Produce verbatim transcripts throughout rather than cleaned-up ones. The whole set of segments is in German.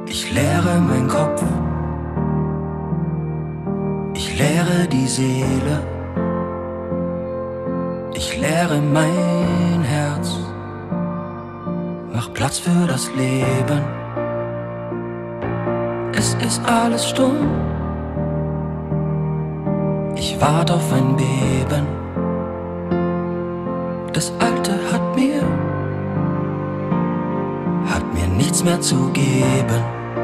Ich leere meinen Kopf, ich leere die Seele, ich leere mein Herz, mach Platz für das Leben. Es ist alles stumm, ich warte auf ein Beben. Das Alte hat mir, hat mir nichts mehr zu geben.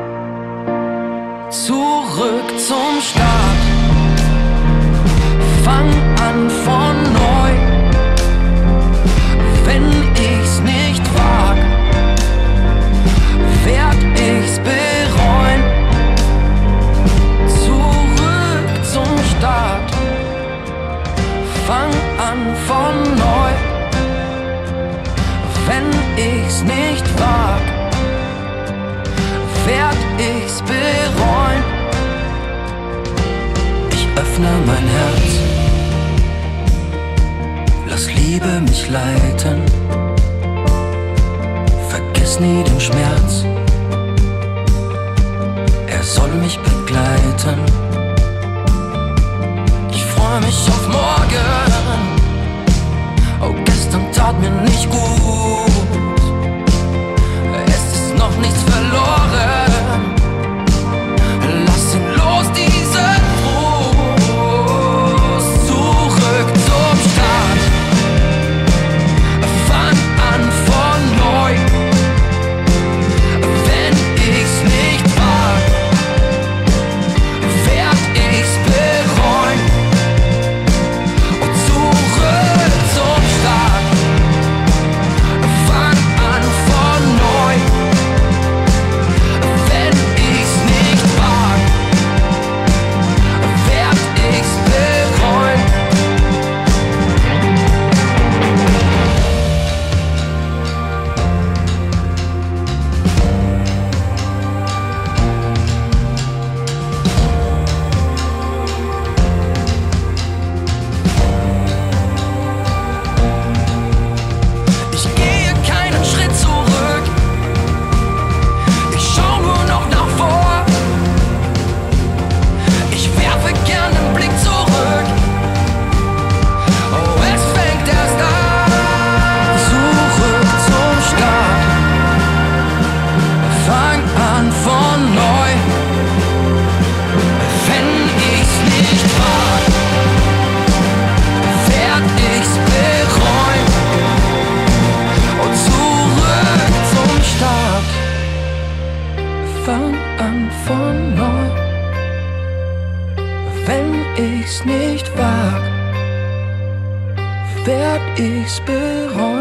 Zurück zum Start, fang an von neu. Wenn ich's nicht wag, werd ich's bereuen. Zurück zum Start, fang an von neu. Wenn ich's nicht wag, werd ich's bereuen. Ich öffne mein Herz, lass Liebe mich leiten. Vergiss nie den Schmerz, er soll mich begleiten. Ich freu mich auf morgen, oh gestern tat mir nicht gut. Es ist noch nichts verloren, lass ihn los, diesen Frust. Zurück zum Start, fang an von neu. Wenn ich's nicht wag, werd ich's bereuen. Und zurück zum Start, fang an von neu. Wenn ich's nicht wag, werd ich's bereuen. Ich gehe keinen Schritt zurück, ich schau nur noch nach vor. Ich werfe gern den Blick zurück, oh es fängt erst an. Zurück zum Start, fang an von neu. Wenn ich's nicht wag, werd ich's bereuen. Und zurück zum Start, fang an von neu. Wenn ich's nicht wag, werd ich's bereuen.